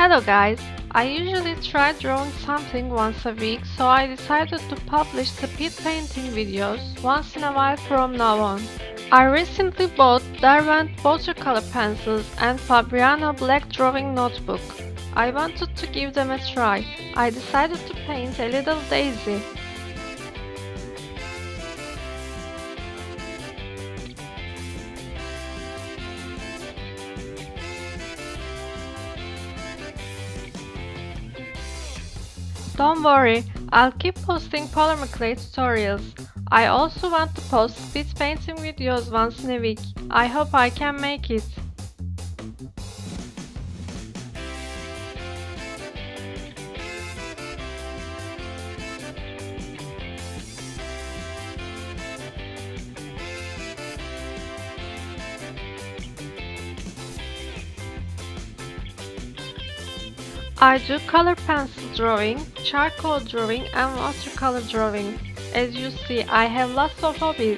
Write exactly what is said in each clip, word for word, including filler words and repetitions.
Hello guys! I usually try drawing something once a week, so I decided to publish speed painting videos once in a while from now on. I recently bought Derwent watercolor pencils and Fabriano black drawing notebook. I wanted to give them a try. I decided to paint a little daisy. Don't worry, I'll keep posting polymer clay tutorials. I also want to post speed painting videos once in a week. I hope I can make it. I do color pencil drawing, charcoal drawing and watercolor drawing. As you see, I have lots of hobbies.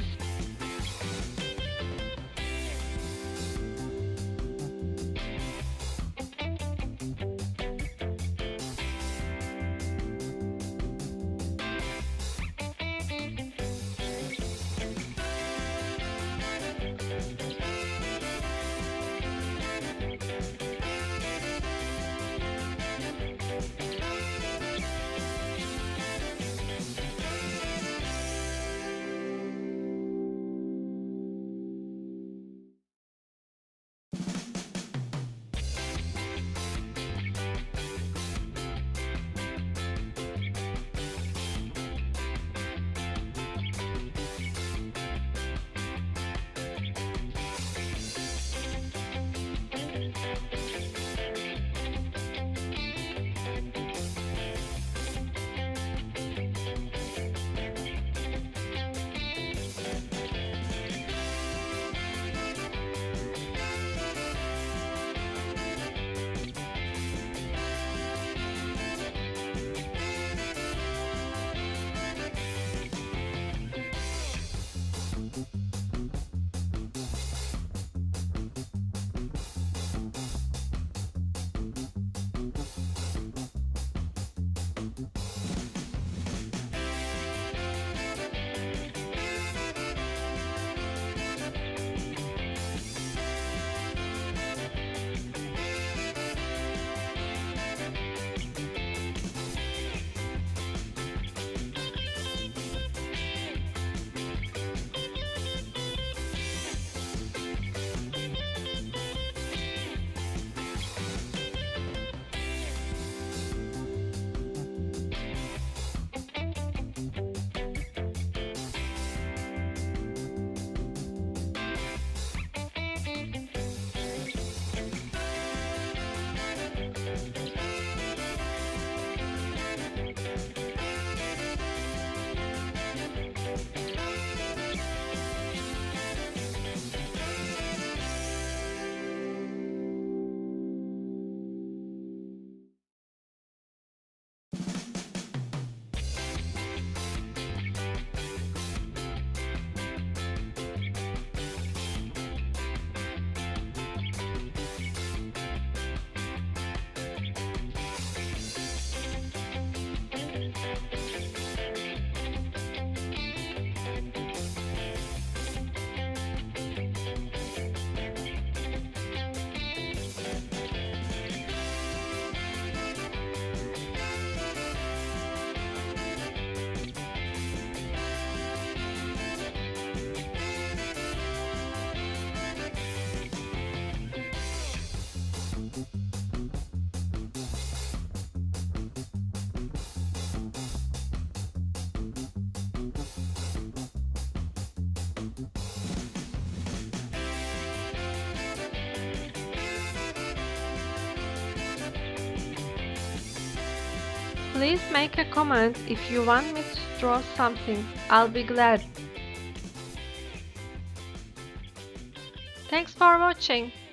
Please make a comment if you want me to draw something. I'll be glad. Thanks for watching.